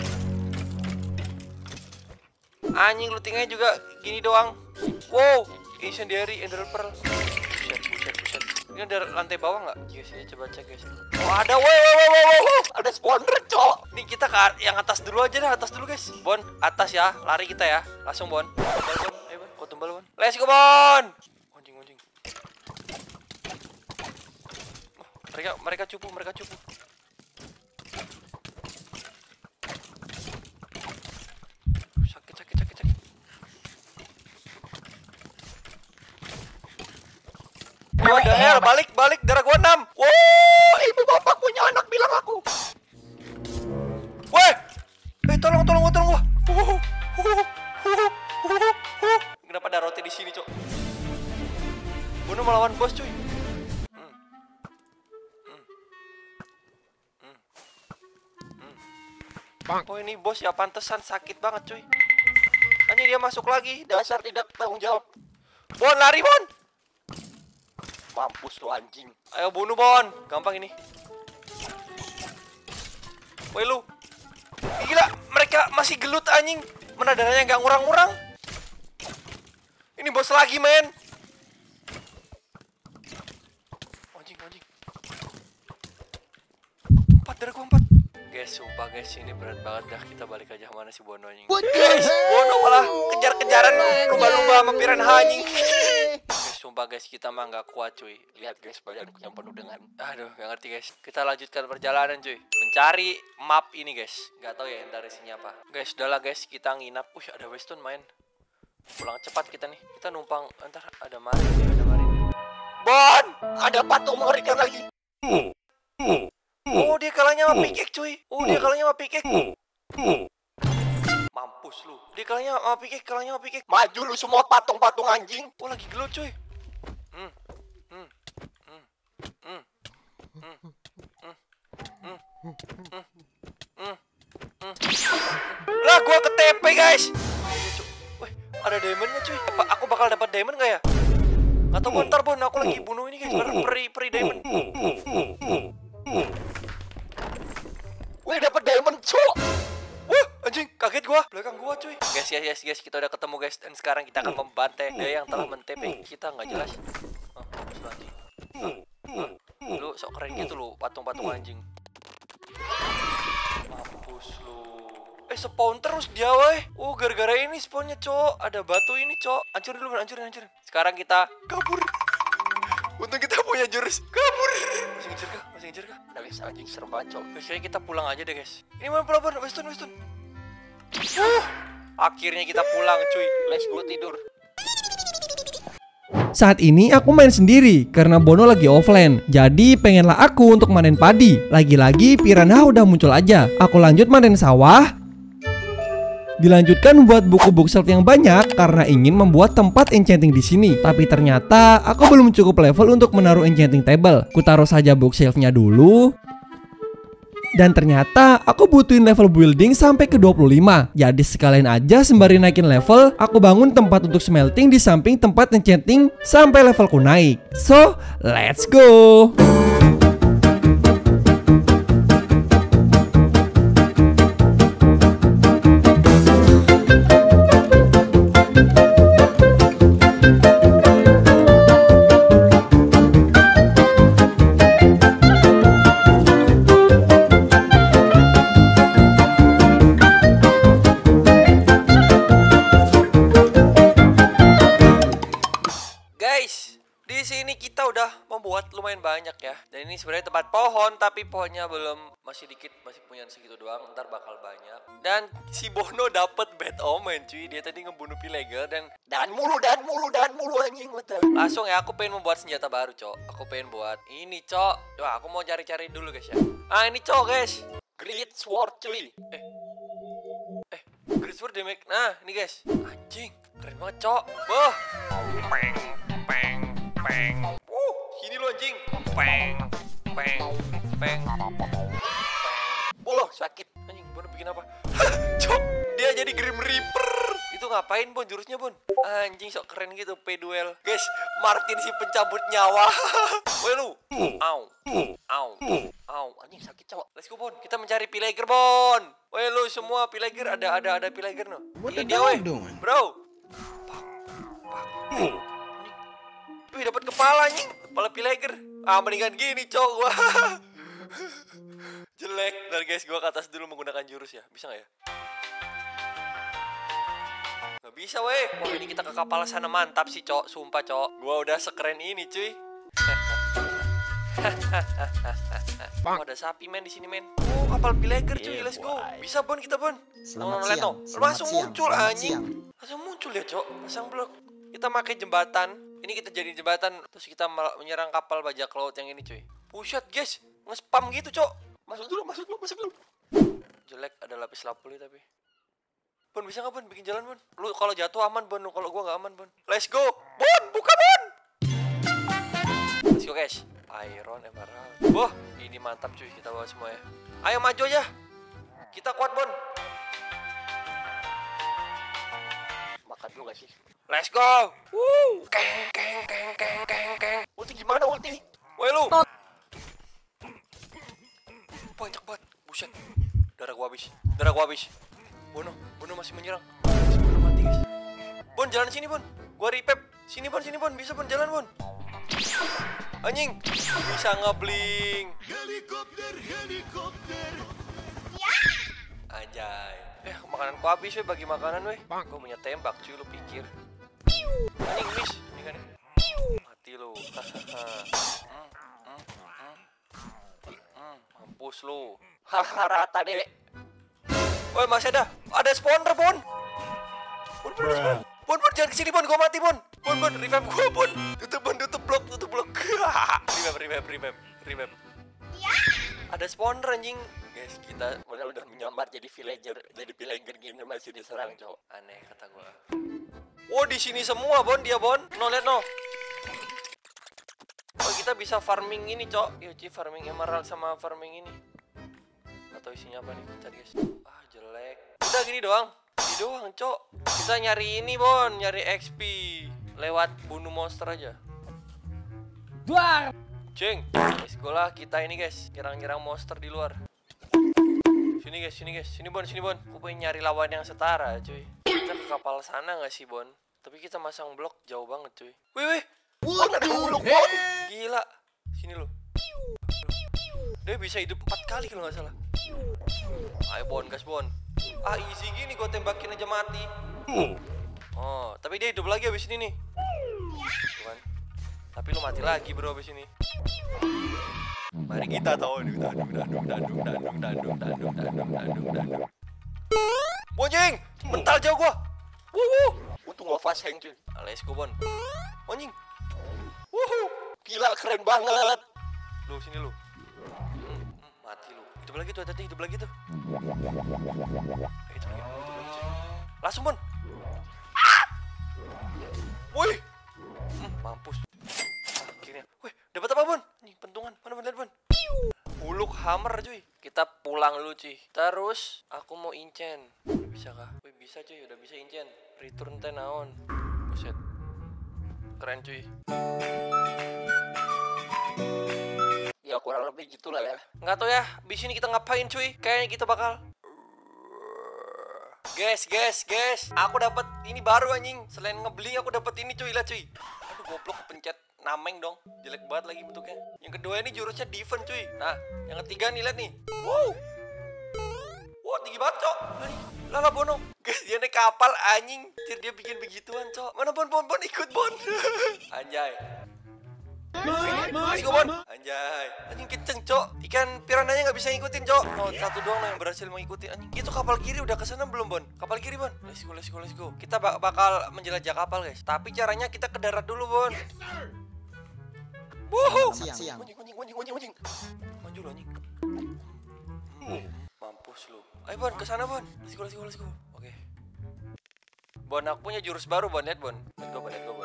Anjing, lootingnya juga gini doang. Wow, ini sendiri Ender Pearl. Buset. Ini ada lantai bawah nggak? Guys, coba cek, guys. Oh, ada, wow. Ada spawner, Cok. Nih kita ke yang atas dulu aja dah, guys. Bon, atas ya, lari kita ya. Langsung, Bon. Ayo, Bon. Kau tumbal, Bon. Let's go, Bon. Mereka cupu. Sakit. What the hell? Balik darah gua 6. Wow, ibu bapak punya anak bilang aku. Weh, tolong gua. Kenapa ada roti di sini, Cok? Bunuh melawan bos, cuy. Oh, ini bos ya, pantesan sakit banget, cuy. Hanya dia masuk lagi, dasar tidak tanggung jawab. Bon, lari, Bon. Mampus lu anjing. Ayo bunuh, Bon. Gampang ini. Woi lu. Gila, mereka masih gelut anjing. Mana darahnya nggak ngurang-ngurang. Ini bos lagi, men. Anjing. 4 darah gua 4. Guys, sumpah guys, ini berat banget dah. Kita balik aja, mana si Bono anjing. Guys, Bono malah kejar-kejaran lumba-lumba sama piranha anjing. Guys, sumpah guys, kita mah nggak kuat cuy. Lihat guys, badanku yang penuh dengan, aduh nggak ngerti guys. Kita lanjutkan perjalanan cuy, mencari map ini guys. Nggak tahu ya ntar isinya apa. Guys, udahlah guys, kita nginap. Ada Weston main. Pulang cepat kita nih. Kita numpang, ntar ada Marin. Bon, ada patung mengerikan lagi. Oh, dia kalahnya sama pikek cuy. Mampus lu. Dia kalahnya sama pikek. Maju lu semua patung-patung anjing. Oh, lagi gelut cuy. Lah, gua ke TP guys. Wih, ada diamondnya cuy. Aku bakal dapat diamond gak ya? Gak tau, bentar Bon, aku lagi bunuh ini guys. Peri diamond. Wih, dapat diamond, cok. Wah, anjing, kaget gua. Belakang gua, cuy. Guys, kita udah ketemu, guys. Dan sekarang kita akan membantai dia yang telah men-TP kita, nggak jelas. Mampus lu, anjing. Lu sok keren gitu lu, patung-patung anjing. Mampus lu. Spawn terus dia, weh. Gara-gara ini spawnnya, cok. Ada batu ini, cok. Hancurin dulu, hancurin. Sekarang kita kabur. Untung kita punya jurus kabur. Masih ngejar kah? Nggak bisa anjing, serem banget cok. Kayaknya kita pulang aja deh guys. Ini mana pulang, Weston. Akhirnya kita pulang cuy. Let's go tidur. Saat ini aku main sendiri karena Bono lagi offline. Jadi pengenlah aku untuk manen padi. Lagi-lagi piranha udah muncul aja. Aku lanjut manen sawah. Dilanjutkan buat buku bookshelf yang banyak karena ingin membuat tempat enchanting di sini. Tapi ternyata aku belum cukup level untuk menaruh enchanting table. Ku taruh saja bookshelfnya dulu. Dan ternyata aku butuhin level building sampai ke 25. Jadi sekalian aja sembari naikin level, aku bangun tempat untuk smelting di samping tempat enchanting sampai levelku naik. So, let's go. Membuat lumayan banyak ya. Dan ini sebenarnya tempat pohon, tapi pohonnya masih dikit, masih punya segitu doang. Ntar bakal banyak. Dan si Bono dapet bad omen cuy. Dia tadi ngebunuh pillager dan mulu anjing betul. Langsung ya, aku pengen membuat senjata baru cok. Aku pengen buat ini cok. Wah, aku mau cari-cari dulu guys ya. Ini cok guys, Great Sword cuy. Great Sword damage. Nah ini guys, anjing keren banget cok. Boh. Peng. Sini lo anjing. Peng. Boloh, sakit. Anjing, Bon bikin apa? Cok, dia jadi Grim Reaper. Itu ngapain Bon jurusnya Bon? Anjing sok keren gitu, P-duel. Guys, Martin si pencabut nyawa. Woi lu. Au. Anjing sakit cok. Let's go Bon, kita mencari pillager Bon. Woi lu semua pillager, ada pillager no. Ini dia woi. Bro. Wih, dapat kepala anjing, kepala pillager. Mendingan gini cok gua. Jelek. Ntar guys, gua ke atas dulu menggunakan jurus ya. Bisa gak ya? Gak bisa weh. Wah, ini kita ke kapal sana, mantap sih cok. Sumpah cok, gua udah sekeren ini cuy. Oh, ada sapi men di sini men. Oh, kapal villager cuy, let's go. Bisa Bon kita Bon. Selamat lihat siang. no. Langsung muncul Selamat anjing. siang. Langsung muncul ya cok. Pasang blok. Kita pakai jembatan. Ini kita jadi jembatan. Terus kita menyerang kapal bajak laut yang ini cuy. Buset guys, nge-spam gitu cok. Masuk dulu. Jelek ada lapis lapuli tapi. Bon bisa nggak Bon bikin jalan Bon? Lu kalau jatuh aman Bon, kalau gua nggak aman Bon. Let's go. Bon, buka Bon. Let's go guys. Iron emerald. Wah, ini mantap cuy, kita bawa semua ya. Ayo maju aja. Kita kuat Bon. Makan dulu gak sih? Let's go. Woo. Keng. Ulti gimana ulti? Woi lu. Banyak banget. Buset. Darah gua habis. Bono masih menyerang. Bono mati guys. Bon jalan sini Bon. Gua repep. Sini Bon. Bisa Bon jalan Bon. Anjing. Bisa ngebling. Helikopter. Anjay. Makanan ku habis weh, bagi makanan weh. Gua punya tembak cuy, lu pikir. Anjing miss. Ini kan. Mati lu. Mampus lu. Haha rata deh. Woi masih ada. Ada spawner Bon. Bon jangan kesini Bon, gua mati Bon. Bon revive gua Bon. Tutup blok. Revive. Ada spawner anjing. Guys, kita benar-benar menyamar jadi villager gini masih diserang, cowok. Aneh kata gua. Oh, di sini semua Bon dia Bon. No lihat no. Oh, kita bisa farming ini, Cok. Yuk, Ci, farming emerald sama farming ini. Atau isinya apa nih? Cari guys. Ah, jelek. Udah gini doang. Gini doang, Cok. Kita nyari ini, Bon, nyari XP lewat bunuh monster aja. Duar. Ceng. Guys, go lah kita ini, guys. Nyerang-nyerang monster di luar. Sini guys. Sini Bon. Aku pengen nyari lawan yang setara, cuy. Kita ke kapal sana nggak sih, Bon? Tapi kita masang blok jauh banget, cuy. Wih. Ada blok, Bon. Gila. Sini lo. Dia bisa hidup 4 kali kalau nggak salah. Ayo Bon, gas Bon. Ah, easy gini gua tembakin aja mati. Oh, tapi dia hidup lagi abis ini nih. Tuh kan. Tapi lu mati lagi bro abis ini. Mari kita tahu nih. Bonjing, mental jauh gua. Untung gua fast hang cuy. Let's go Bon. Bonjing. Gila keren banget. Lu sini lu. Mati lu. Hidup lagi tuh, hati-hati hidup lagi tuh. Hidup lagi cuy. Langsung Bon. Woi. Mampus. Akhirnya. Wih, dapat apa Bon? Nih, pentungan. Mana bener Bon? Buluk hammer cuy. Kita pulang dulu cuy. Terus aku mau enchant. Bisa kah? Wih, bisa cuy, udah bisa enchant. Return 10 naon. Buset. Keren cuy. Ya kurang lebih gitulah ya. Nggak tahu ya, di sini kita ngapain cuy? Kayaknya kita bakal Guys, aku dapat ini baru anjing. Selain ngebling aku dapat ini cuy, lihat cuy. Aduh goblok kepencet nameng dong. Jelek banget lagi bentuknya. Yang kedua ini jurusnya defense cuy. Nah, yang ketiga nih lihat nih. Wow, tinggi banget, Cok. Lala Bono. Guys, dia naik kapal anjing. Dia bikin begituan, Cok. Mana Bon ikut Bon. Anjay. Let's go Bon. Anjay. Anjing kenceng Cok. Ikan pirananya nggak bisa ngikutin Cok. Oh, satu doang yang berhasil mengikuti anjing. Itu kapal kiri udah kesana belum Bon? Kapal kiri Bon. Let's go. Kita bakal menjelajah kapal guys. Tapi caranya kita ke darat dulu Bon. Wuhu. Siang. Anjing. Maju lu anjing. Mampus lu. Ayo Bon, kesana Bon. Let's go. Oke. Bon, aku punya jurus baru Bon, lihat Bon. Let's go Bon.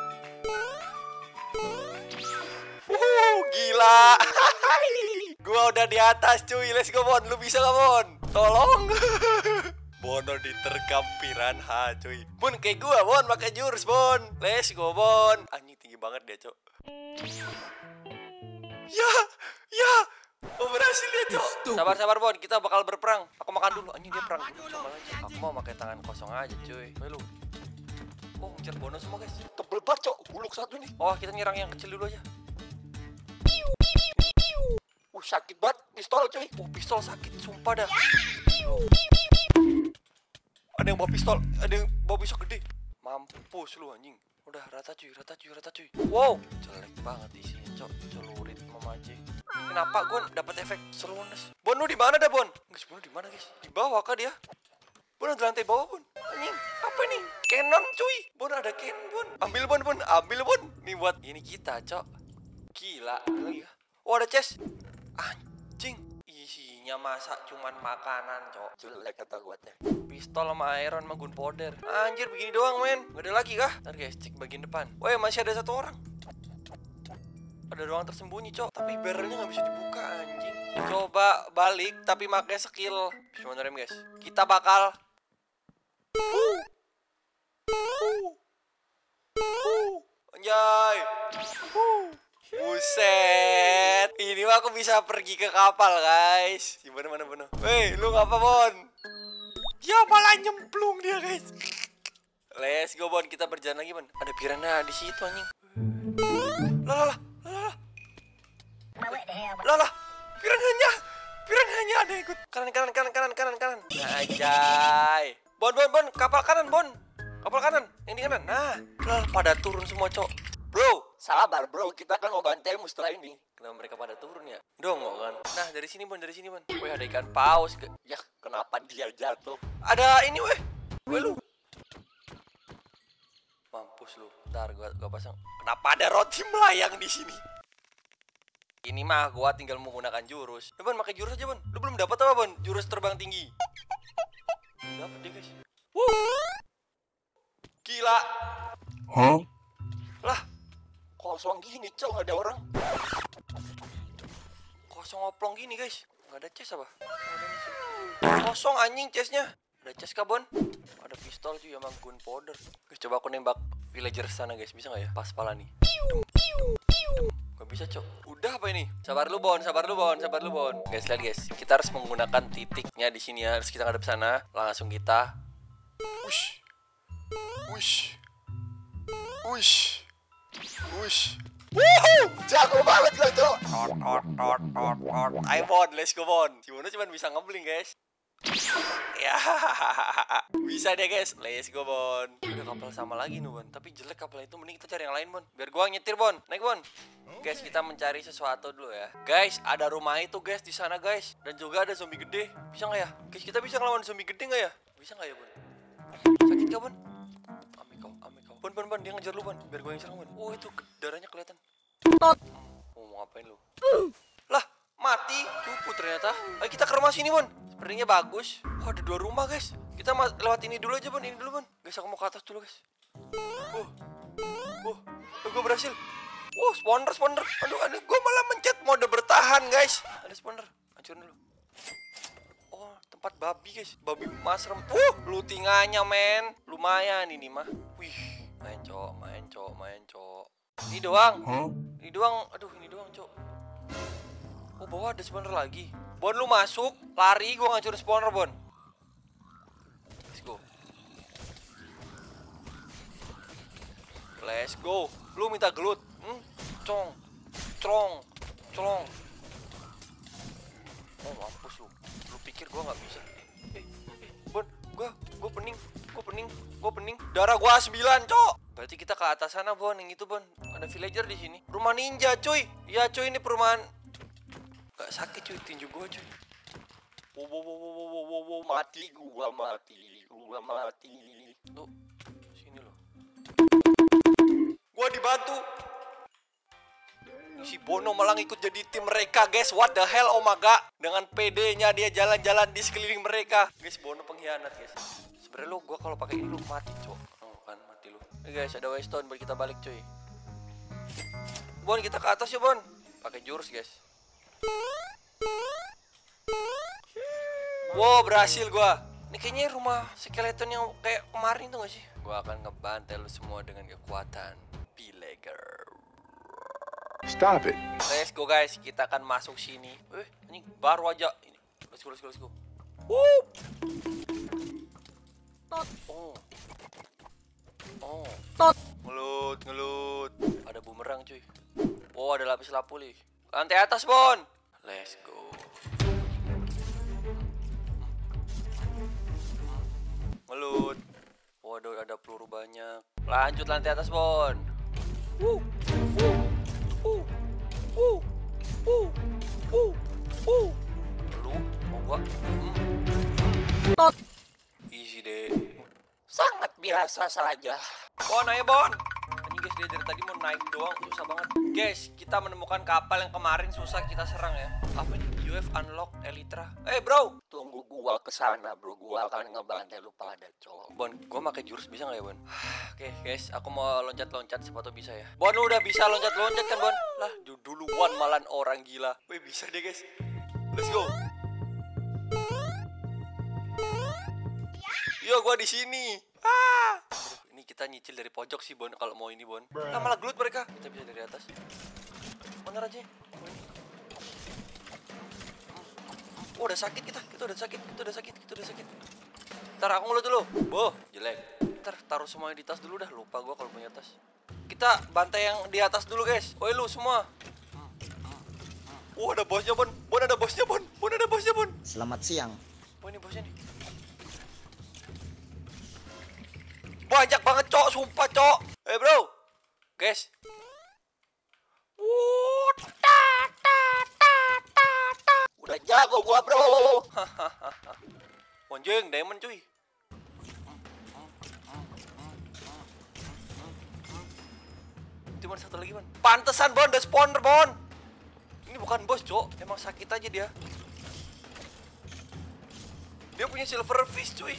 Gila. Gua udah di atas cuy. Let's go Bon. Lu bisa gak Bon? Tolong. Bono diterkam piranha cuy. Bon kayak gua Bon pakai jurus Bon. Let's go Bon. Anjing tinggi banget dia Cok. Ya. Oh berhasil dia Cok. Sabar Bon. Kita bakal berperang. Aku makan dulu. Anjing dia perang. Aku mau pakai tangan kosong aja cuy. Lu. Oh ngejar Bono semua guys. Tebel banget Cok. Buluk satu nih. Oh kita nyerang yang kecil dulu aja. Sakit banget pistol cuy. Oh pistol sakit sumpah dah. Ada yang bawa pistol, ada yang bawa pisau gede. Mampus lu anjing. Udah rata cuy. Wow, jelek banget isinya Cok. Celurit memaje. Kenapa gue dapat efek slowness? Bon, lu di mana dah, Bon? Guys, Bon di mana, guys? Di bawah kah dia? Bon, di lantai bawah, Bon. Anjing, apa ini? Cannon, cuy. Bon, ada cannon, Bon. Ambil, Bon, Bon. Ambil, Bon. Nih buat ini kita, Cok. Gila, lagi ya. Oh, ada chest. Anjing. Isinya masa cuman makanan, Cok. Jelek kata gue teh. Pistol sama iron sama gunpowder. Anjir, begini doang, men. Gak ada lagi kah? Ntar guys, cek bagian depan. Woi, masih ada 1 orang. Ada ruang tersembunyi, Cok. Tapi barrelnya nggak bisa dibuka, anjing. Coba balik, tapi pakai skill. Bismillahirrahmanirrahim, guys. Kita bakal anjay. Buset. Ini mah aku bisa pergi ke kapal, guys. Gimana mana. Weh, lu ngapa, Bon? Ya malah nyemplung dia, guys. Let's go, Bon. Kita berjalan lagi, Bon. Ada piranha di situ, anjing. Lah. Piranhanya ada ikut. Kanan. Anjay. Bon, kapal kanan, Bon. Kapal kanan, yang di kanan. Nah, pada turun semua, Cok. Bro, sabar, bro. Kita kan mau bantumu setelah ini. Kenapa mereka pada turun ya? Dongok kan. Nah, dari sini, Bon. Wih, ada ikan paus. Ya, kenapa dia jatuh? Ada ini, weh. Weh, lu. Mampus lu. Ntar gua pasang. Kenapa ada roti melayang di sini? Ini mah gua tinggal menggunakan jurus. Bon, pakai jurus aja, Bon. Lu belum dapat apa, Bon? Jurus terbang tinggi. Dapat deh, guys. Gila. Huh? Lah, kosong gini, Cok, ada orang. Kosong oplong gini, guys. Gak ada chest apa? Kosong anjing chestnya. Ada chest kah, Bon? Ada pistol cuy sama gunpowder. Guys, coba aku nembak villager sana, guys. Bisa nggak ya? Pas pala nih. Gak bisa, Cok. Udah apa ini? Sabar lu, Bon. Guys, lihat, guys. Kita harus menggunakan titiknya di sini ya. Harus kita ngadep sana. Langsung kita. Wush. Wuhuu! Jago banget lo, Cok. Ayo, Bon. Let's go, Bon. Gimana cuman bisa ngebling, guys. Ya, bisa deh, guys. Let's go, Bon. Udah kapal sama lagi nih, Bon. Tapi jelek kapal itu, mending kita cari yang lain, Bon. Biar gua nyetir, Bon. Naik, Bon. Guys, kita mencari sesuatu dulu ya. Guys, ada rumah itu, guys, di sana, guys. Dan juga ada zombie gede. Bisa nggak ya? Guys, kita bisa ngelawan zombie gede nggak ya? Bisa nggak ya, Bon? Sakit nggak, Bon? Ame kau. Bon, dia ngejar lu, Bon. Biar gua yang serang, Bon. Oh, itu darahnya kelihatan. Mau ngapain lu? Lah, mati. Cupu ternyata. Ayo kita ke rumah sini, Bon. Sepertinya bagus. Oh, ada 2 rumah, guys. Kita lewat ini dulu aja, Bon. Ini dulu, Bon. Guys, aku mau ke atas dulu, guys. Gue berhasil. Spawner. Aduh, gue malah mencet mode bertahan, guys. Ada spawner. Hancurin dulu. Oh, tempat babi, guys. Babi mushroom. Lootingannya, men. Lumayan ini mah. Wih, main, Cok. Ini doang. Aduh, ini doang, Cok. Oh, bawah ada spawner lagi. Bon, lu masuk, lari, gue ngancurin spawner, Bon. Let's go. Lu minta gelut. Cong. Oh, mampus lu. Lu pikir gua nggak bisa? Bon, gua pening. Darah gua 9, Cok. Berarti kita ke atas sana, Bon. Yang itu, Bon. Ada villager di sini. Rumah ninja, cuy. Ya, cuy, ini perumahan. Gak sakit, cuy. Tinju gua, cuy. Wow. Mati. Tuh, sini loh. Gua dibantu. Si Bono malah ngikut jadi tim mereka, guys. What the hell, oh my god. Dengan PD-nya dia jalan-jalan di sekeliling mereka. Guys, Bono pengkhianat, guys. Sebenernya lu, gua kalau pakai ini lu mati, Cok. Oh, kan mati lu. Guys, ada waystone buat kita balik, cuy. Bon, kita ke atas ya, Bon. Pakai jurus, guys. Wow, berhasil gua. Ini kayaknya rumah skeleton yang kayak kemarin tuh gak sih? Gua akan ngebantai lu semua dengan kekuatan villager. Stop it. Let's go, guys. Kita akan masuk sini. Ini baru aja. Ini. Let's go. Oh. Ngelut. Ada bumerang, cuy. Oh, ada lapis lapuli. Lantai atas, Bon. Let's go. Ngelut. Waduh, ada peluru banyak. Lanjut lantai atas, Bon. gua. Easy deh. Sangat biasa saja. Bon, ayo Bon. Ini guys, dia dari tadi mau naik doang, susah banget. Guys, kita menemukan kapal yang kemarin susah kita serang ya. Apa nih? UF unlock Elytra. Bro, Tunggu gua kesana bro, gua akan ngebantai lu pada cowok. Bon, gua pakai jurus bisa nggak ya Bon? Oke guys, aku mau loncat-loncat sepatu bisa ya. Bon, lu udah bisa loncat-loncat kan Bon? Lah, duluan malan orang gila. Wih, bisa deh guys. Let's go. Yo, gua di sini. Ini kita nyicil dari pojok sih Bon kalau mau ini Bon. Lah malah gelut mereka. Kita bisa dari atas. Bener aja. Oh, udah sakit kita udah sakit. Ntar aku ngelut dulu. Boh, jelek. Ntar taruh semuanya di tas dulu dah. Lupa gua kalau punya tas. Kita bantai yang di atas dulu guys. Woi lu semua. Ada bosnya Bon. Ada bosnya Bon. Selamat siang. Oh, ini bosnya nih. Banyak banget cok, sumpah cok. Bro. Guys. Udah jago gua bro. Monjeng, diamond cuy. Cuman satu lagi Bon. Pantesan Bon, ada spawner Bon. Ini bukan bos cok, emang sakit aja dia. Dia punya silverfish cuy.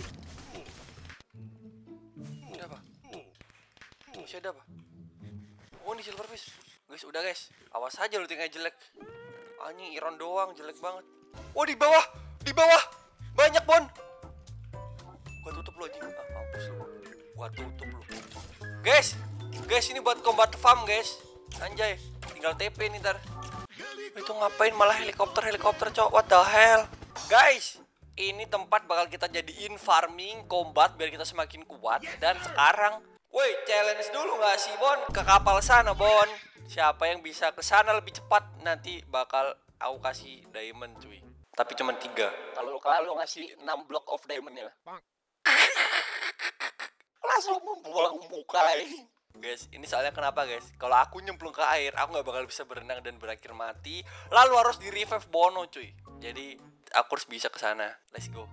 Ada apa? Masih ada apa? Oh, ini silverfish. Guys, udah guys. Awas aja lu tinggal jelek. Anjing iron doang, jelek banget. Oh, di bawah. Banyak Bon. Gua tutup lu anjing. Mampus lu. Gua tutup lu. Guys, ini buat combat farm guys. Anjay, tinggal TP nih ntar. Itu ngapain malah helikopter cok? What the hell? Guys, ini tempat bakal kita jadiin farming combat biar kita semakin kuat. Dan sekarang, woi, challenge dulu nggak sih Bon? Ke kapal sana Bon. Siapa yang bisa ke sana lebih cepat nanti bakal aku kasih diamond cuy. Tapi cuma 3. Kalau ngasih 6 block of diamond ya. Langsung membuang muka ini. Guys, ini soalnya kenapa guys? Kalau aku nyemplung ke air, aku nggak bakal bisa berenang dan berakhir mati. Lalu harus di revive Bono cuy. Jadi aku harus bisa ke sana. Let's go.